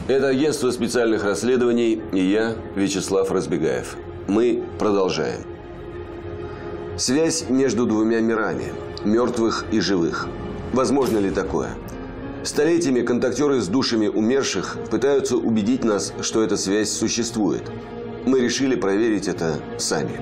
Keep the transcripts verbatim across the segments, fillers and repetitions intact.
Это агентство специальных расследований и я, Вячеслав Разбегаев. Мы продолжаем. Связь между двумя мирами, мертвых и живых. Возможно ли такое? Столетиями контактеры с душами умерших пытаются убедить нас, что эта связь существует. Мы решили проверить это сами.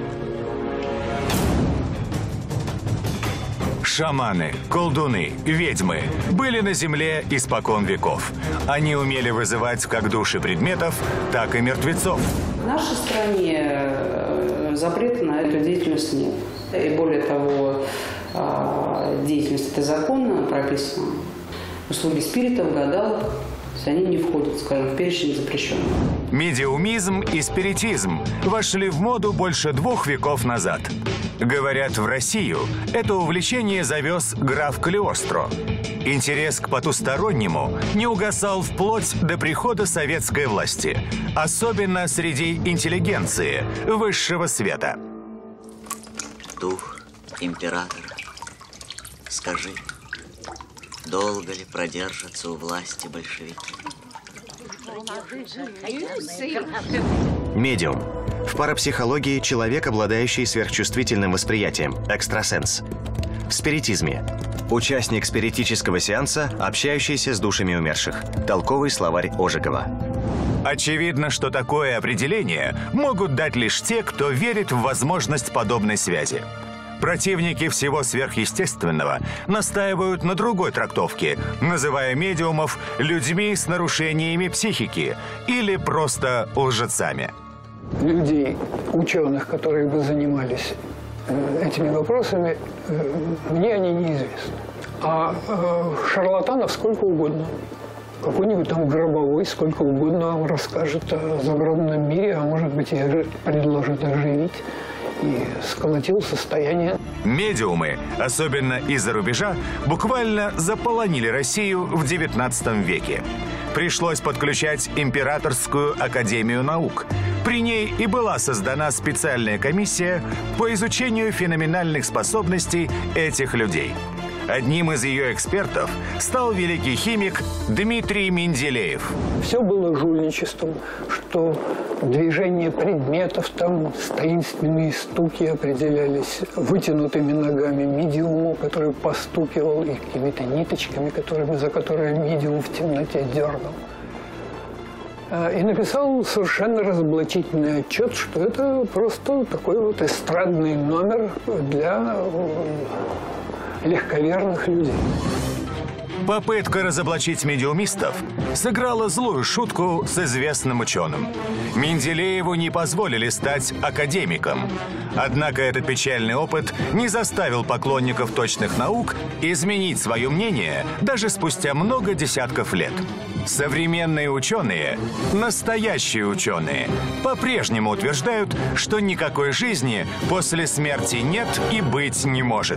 Шаманы, колдуны, ведьмы были на Земле испокон веков. Они умели вызывать как души предметов, так и мертвецов. В нашей стране запрета на эту деятельность нет. И более того, деятельность это законно прописана. Услуги спиритов, гадалок, они не входят, скажем, в перечень запрещенных. Медиумизм и спиритизм вошли в моду больше двух веков назад. Говорят, в Россию это увлечение завез граф Калиостро. Интерес к потустороннему не угасал вплоть до прихода советской власти, особенно среди интеллигенции высшего света. Дух императора, скажи, долго ли продержатся у власти большевики? Медиум. В парапсихологии человек, обладающий сверхчувствительным восприятием, экстрасенс. В спиритизме. Участник спиритического сеанса, общающийся с душами умерших. Толковый словарь Ожегова. Очевидно, что такое определение могут дать лишь те, кто верит в возможность подобной связи. Противники всего сверхъестественного настаивают на другой трактовке, называя медиумов людьми с нарушениями психики или просто лжецами. Людей, ученых, которые бы занимались этими вопросами, мне они неизвестны. А шарлатанов сколько угодно. Какой-нибудь там Гробовой сколько угодно вам расскажет о загробном мире, а может быть и предложит оживить. И сколотил состояние. Медиумы, особенно из-за рубежа, буквально заполонили Россию в девятнадцатом веке. Пришлось подключать Императорскую академию наук. При ней и была создана специальная комиссия по изучению феноменальных способностей этих людей. Одним из ее экспертов стал великий химик Дмитрий Менделеев. Все было жульничеством, что движение предметов, там с таинственными стуки определялись вытянутыми ногами медиуму, который постукивал, и какими-то ниточками, которыми, за которые медиум в темноте дергал. И написал совершенно разоблачительный отчет, что это просто такой вот эстрадный номер для легковерных людей. Попытка разоблачить медиумистов сыграла злую шутку с известным ученым. Менделееву не позволили стать академиком. Однако этот печальный опыт не заставил поклонников точных наук изменить свое мнение даже спустя много десятков лет. Современные ученые, настоящие ученые, по-прежнему утверждают, что никакой жизни после смерти нет и быть не может.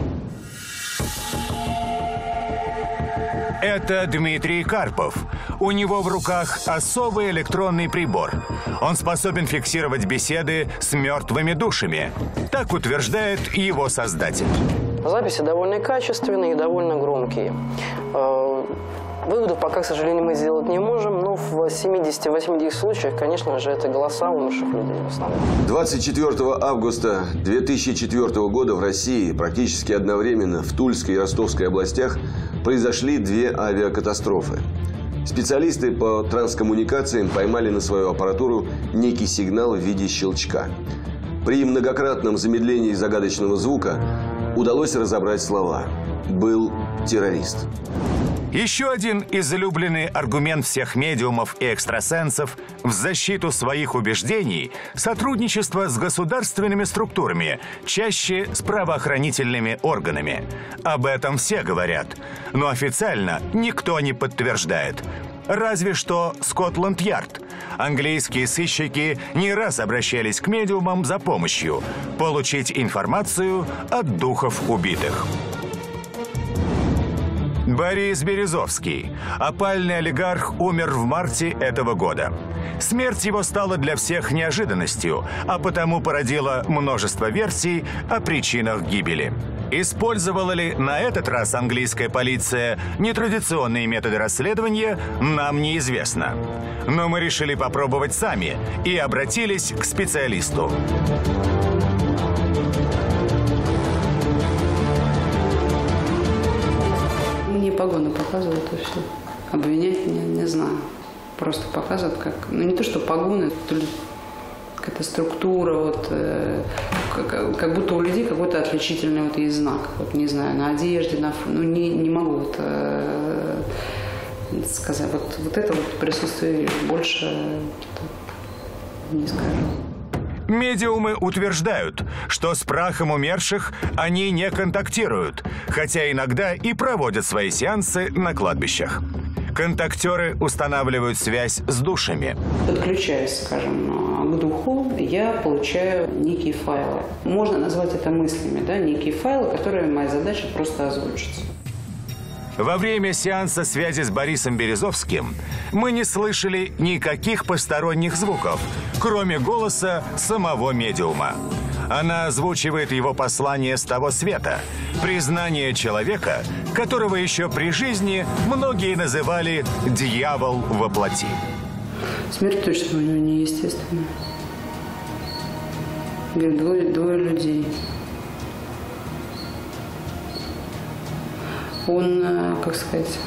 Это Дмитрий Карпов. У него в руках особый электронный прибор. Он способен фиксировать беседы с мертвыми душами. Так утверждает его создатель. Записи довольно качественные и довольно громкие. Выводов пока, к сожалению, мы сделать не можем, но в семидесяти-восьмидесяти случаях, конечно же, это голоса умерших людей в основном. двадцать четвёртого августа две тысячи четвёртого года в России практически одновременно в Тульской и Ростовской областях произошли две авиакатастрофы. Специалисты по транскоммуникациям поймали на свою аппаратуру некий сигнал в виде щелчка. При многократном замедлении загадочного звука удалось разобрать слова «был террорист». Еще один излюбленный аргумент всех медиумов и экстрасенсов в защиту своих убеждений – сотрудничество с государственными структурами, чаще с правоохранительными органами. Об этом все говорят, но официально никто не подтверждает. Разве что Скотланд-Ярд. Английские сыщики не раз обращались к медиумам за помощью – получить информацию от духов убитых. Борис Березовский. Опальный олигарх умер в марте этого года. Смерть его стала для всех неожиданностью, а потому породила множество версий о причинах гибели. Использовала ли на этот раз английская полиция нетрадиционные методы расследования, нам неизвестно. Но мы решили попробовать сами и обратились к специалисту. Мне погоны показывают и все. Обвинять не, не знаю. Просто показывают как... Ну не то, что погоны, то ли какая-то структура, вот, э, как, как будто у людей какой-то отличительный вот есть знак. Вот, не знаю, на одежде, на... Ну не, не могу вот, э, сказать. Вот, вот это вот присутствие больше не скажу. Медиумы утверждают, что с прахом умерших они не контактируют, хотя иногда и проводят свои сеансы на кладбищах. Контактеры устанавливают связь с душами. Подключаясь, скажем, к духу, я получаю некие файлы. Можно назвать это мыслями, да, некие файлы, которые моя задача просто озвучить. Во время сеанса связи с Борисом Березовским мы не слышали никаких посторонних звуков, кроме голоса самого медиума. Она озвучивает его послание с того света, признание человека, которого еще при жизни многие называли «дьявол во плоти». Смерть точно у него неестественная. Говорит, двое, двое людей. Он, как сказать,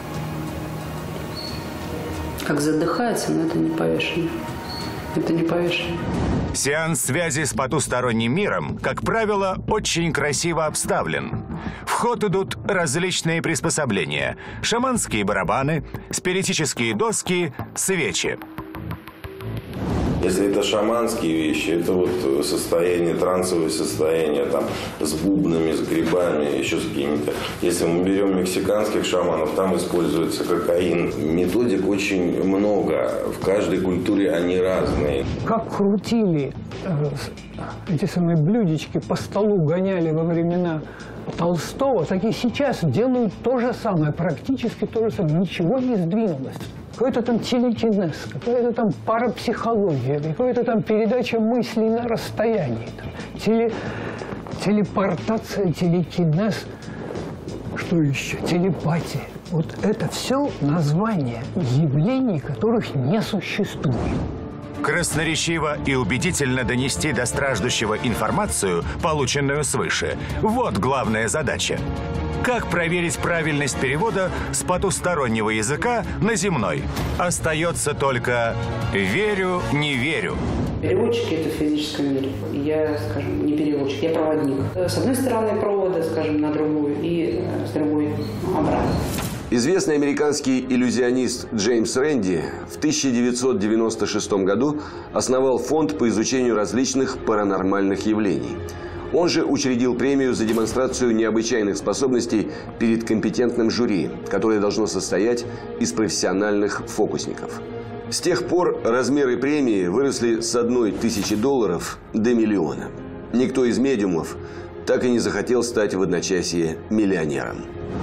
как задыхается, но это не повешено. Это не повешено. Сеанс связи с потусторонним миром, как правило, очень красиво обставлен. В ход идут различные приспособления. Шаманские барабаны, спиритические доски, свечи. Если это шаманские вещи, это вот состояние, трансовое состояние, там, с бубнами, с грибами, еще с какими-то. Если мы берем мексиканских шаманов, там используется кокаин. Методик очень много, в каждой культуре они разные. Как крутили э, эти самые блюдечки по столу, гоняли во времена Толстого, так и сейчас делают то же самое, практически то же самое. Ничего не сдвинулось. Какой-то там телекинез, какая-то там парапсихология, какая-то там передача мыслей на расстоянии. Там, теле, телепортация, телекинез, что еще? Телепатия. Вот это все названия явлений, которых не существует. Красноречиво и убедительно донести до страждущего информацию, полученную свыше. Вот главная задача. Как проверить правильность перевода с потустороннего языка на земной? Остается только «верю, не верю». Переводчики – это в физическом мире. Я, скажем, не переводчик, я проводник. С одной стороны провода, скажем, на другую, и с другой обратно. Известный американский иллюзионист Джеймс Рэнди в тысяча девятьсот девяносто шестом году основал фонд по изучению различных паранормальных явлений. Он же учредил премию за демонстрацию необычайных способностей перед компетентным жюри, которое должно состоять из профессиональных фокусников. С тех пор размеры премии выросли с одной тысячи долларов до миллиона. Никто из медиумов так и не захотел стать в одночасье миллионером.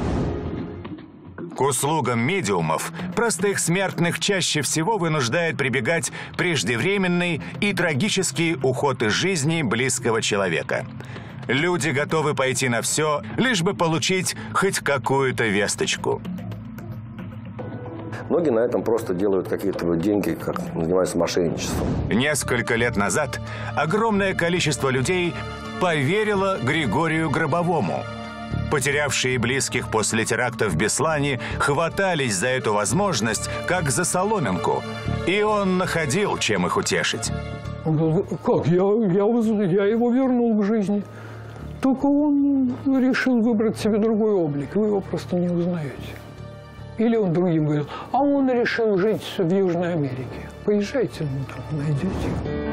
К услугам медиумов простых смертных чаще всего вынуждает прибегать преждевременный и трагический уход из жизни близкого человека. Люди готовы пойти на все, лишь бы получить хоть какую-то весточку. Многие на этом просто делают какие-то деньги, как занимаются мошенничеством. Несколько лет назад огромное количество людей поверило Григорию Гробовому. Потерявшие близких после теракта в Беслане хватались за эту возможность, как за соломинку. И он находил, чем их утешить. Он говорит, как? Я, я, я его вернул к жизни. Только он решил выбрать себе другой облик. Вы его просто не узнаете. Или он другим говорил, а он решил жить в Южной Америке. Поезжайте, ну, там найдете.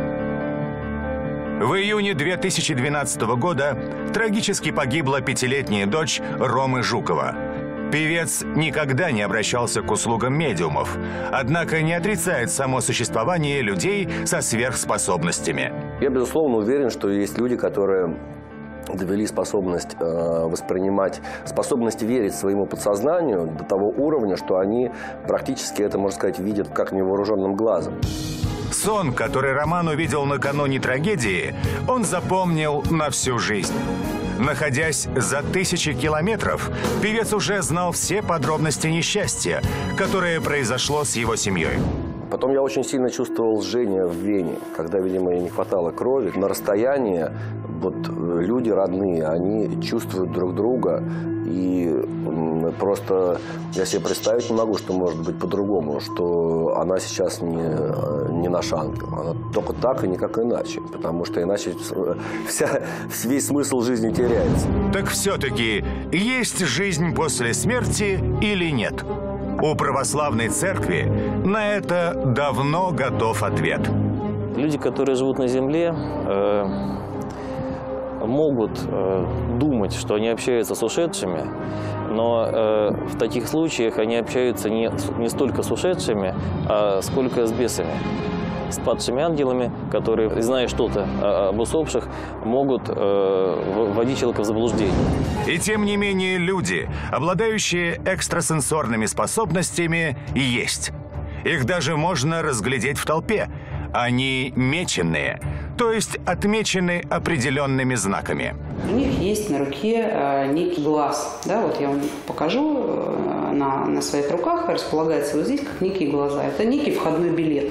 В июне две тысячи двенадцатого года трагически погибла пятилетняя дочь Ромы Жукова. Певец никогда не обращался к услугам медиумов, однако не отрицает само существование людей со сверхспособностями. Я, безусловно, уверен, что есть люди, которые довели способность э, воспринимать, способность верить своему подсознанию до того уровня, что они практически это, можно сказать, видят как невооруженным глазом. Сон, который Роман увидел накануне трагедии, он запомнил на всю жизнь. Находясь за тысячи километров, певец уже знал все подробности несчастья, которое произошло с его семьей. Потом я очень сильно чувствовал жжение в вене, когда, видимо, ей не хватало крови. На расстоянии вот люди родные, они чувствуют друг друга. И просто я себе представить не могу, что может быть по-другому, что она сейчас не, не наш ангел. Она только так и никак иначе, потому что иначе вся, весь смысл жизни теряется. Так все-таки есть жизнь после смерти или нет? У православной церкви на это давно готов ответ. Люди, которые живут на земле, э, могут э, думать, что они общаются с ушедшими, но э, в таких случаях они общаются не, не столько с ушедшими, а сколько с бесами, с падшими ангелами, которые, зная что-то об усопших, могут э, вводить человека в заблуждение. И тем не менее люди, обладающие экстрасенсорными способностями, есть. Их даже можно разглядеть в толпе. Они меченные, то есть отмечены определенными знаками. У них есть на руке э, некий глаз. Да, вот я вам покажу э, на, на своих руках, располагается вот здесь как некие глаза. Это некий входной билет.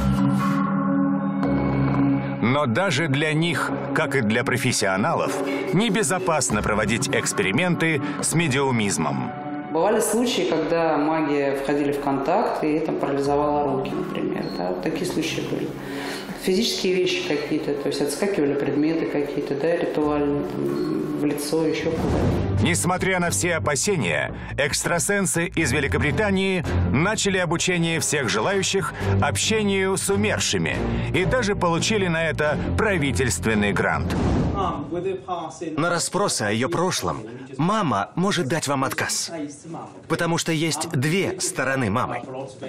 Но даже для них, как и для профессионалов, небезопасно проводить эксперименты с медиумизмом. Бывали случаи, когда маги входили в контакт и там парализовала руки, например. Да, вот такие случаи были. Физические вещи какие-то, то есть отскакивали предметы какие-то, да, ритуальные, там, в лицо, еще куда-то. Несмотря на все опасения, экстрасенсы из Великобритании начали обучение всех желающих общению с умершими и даже получили на это правительственный грант. На расспросы о ее прошлом мама может дать вам отказ, потому что есть две стороны мамы.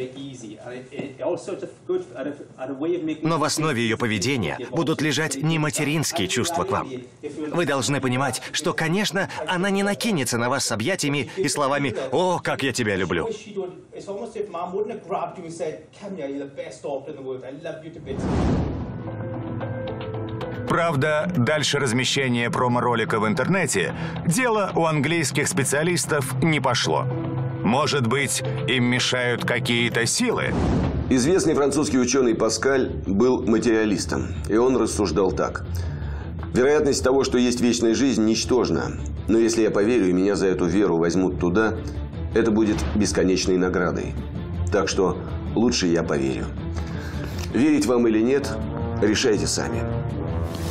Но в основе ее поведения будут лежать не материнские чувства к вам. Вы должны понимать, что, конечно, она не накинется на вас с объятиями и словами «О, как я тебя люблю». Правда, дальше размещения промо-ролика в интернете дело у английских специалистов не пошло. Может быть, им мешают какие-то силы? Известный французский ученый Паскаль был материалистом, и он рассуждал так. Вероятность того, что есть вечная жизнь, ничтожна. Но если я поверю, и меня за эту веру возьмут туда, это будет бесконечной наградой. Так что лучше я поверю. Верить вам или нет, решайте сами.